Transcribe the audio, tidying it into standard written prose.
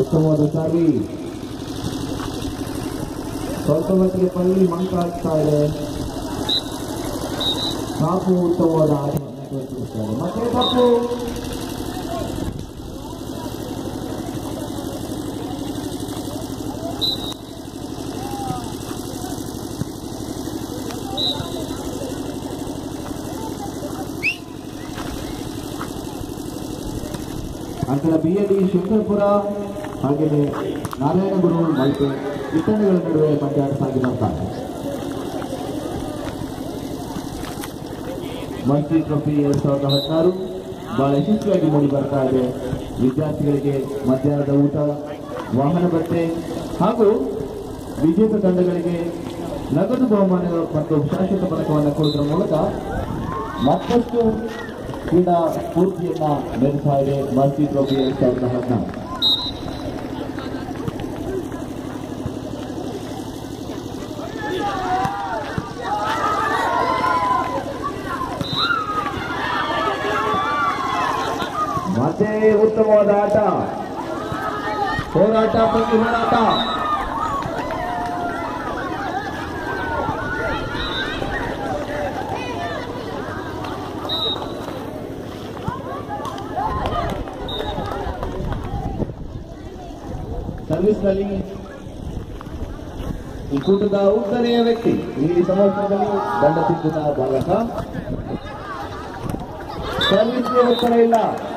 ಉತ್ತಮವಾದ ಸಾರಿ ಸ್ವಲ್ಪ ಮಟ್ಟಿಗೆ ಪಲ್ಲಿ ಮಂಕ ಆಗ್ತಾ ಇದೆ. ಸಾಕು ಉತ್ತಮವಾದ ಆಟವನ್ನು ತೋರಿಸುತ್ತಾರೆ. ಮತ್ತೆ ತಪ್ಪು. ಅಂತರ BLE ಶಂಕರಪುರ ಹಾಗೆಯೇ ನಾರಾಯಣಗುರು ಮತ್ತು ಇತರಗಳ ನಡುವೆ ಪಂದ್ಯಾಟ ಸಾಗಿ ಬರ್ತಾರೆ. ಮಲ್ಟಿ ಟ್ರೋಫಿ 2016 ಬಹಳ ಯಶಸ್ವಿಯಾಗಿ ಮೂಡಿ ಬರ್ತಾ ಇದೆ. ವಿದ್ಯಾರ್ಥಿಗಳಿಗೆ ಮಧ್ಯಾಹ್ನದ ಊಟ, ವಾಹನ ಭತ್ಯೆ ಹಾಗೂ ವಿಜೇತ ತಂಡಗಳಿಗೆ ನಗದು ಬಹುಮಾನಗಳು ಮತ್ತು ಶಾಶ್ವತ ಪದಕವನ್ನು ಕೊಡುವುದರ ಮೂಲಕ ಮತ್ತಷ್ಟು ಕ್ರೀಡಾ ಸ್ಫೂರ್ತಿಯನ್ನ ನೀಡುತ್ತಾ ಇದೆ ಮಲ್ಟಿ ಟ್ರೋಫಿ 2016. ಮತ್ತೆ ಉತ್ತಮವಾದ ಆಟ, ಹೋರಾಟ ಪ್ರತಿ ಹೋರಾಟ. ಸರ್ವಿಸ್ನಲ್ಲಿ ಈ ಕೂಟದ ಉದ್ದನೆಯ ವ್ಯಕ್ತಿ, ಈ ಸಮವಸ್ತ್ರದಲ್ಲಿ ದಂಡ ತಿದ್ದುದ ಬಾಲಕ. ಸರ್ವಿಸ್ಗೆ ಉತ್ತರ ಇಲ್ಲ.